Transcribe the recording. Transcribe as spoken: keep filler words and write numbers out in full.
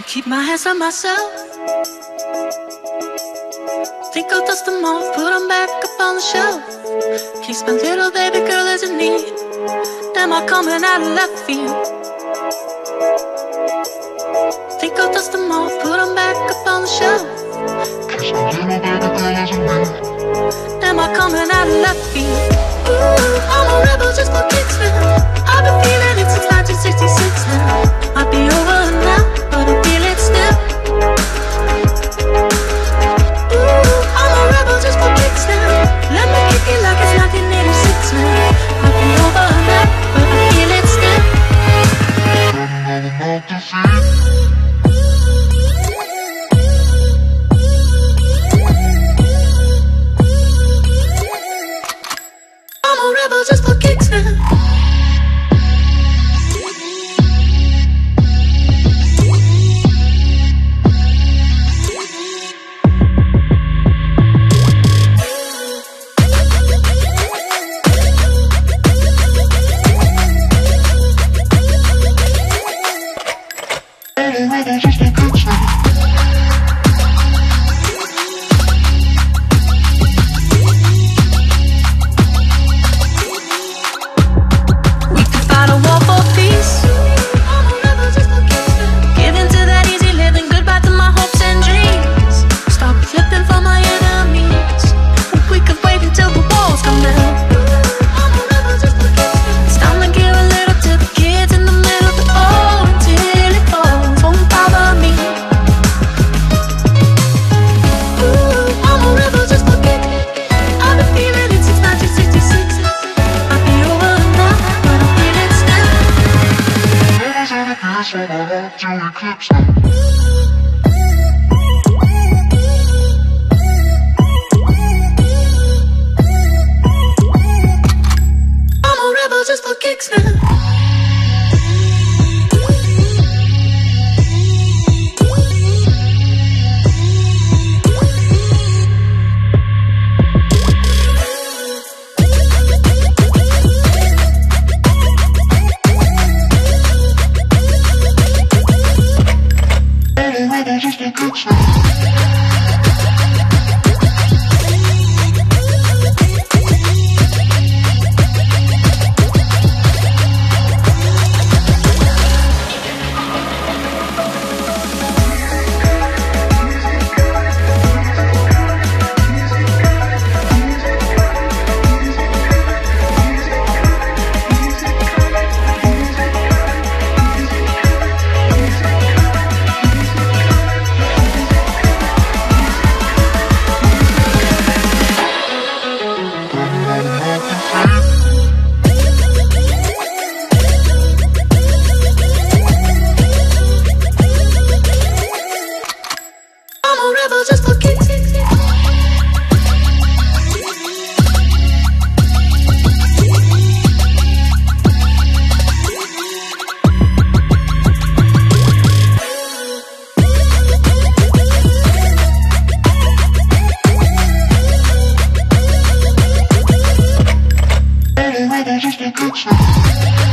keep my hands on myself. Think I'll dust them off, put them back up on the shelf. Case my little baby girl is in need. Am I coming out of left field? Think I'll dust them off, put them back up on the shelf. Case my little baby girl is in need. Am I coming out of left field? Ooh, I'm a rebel just for kicks now. I've been feeling it since nineteen sixty-six now. Might be over now, but I feel it still. Ooh, I'm a rebel just for kicks now. Let me kick it like it's nineteen eighty-six now. Might be over now, but I feel it still. I'm a rebel just for kicks now. Just a good time.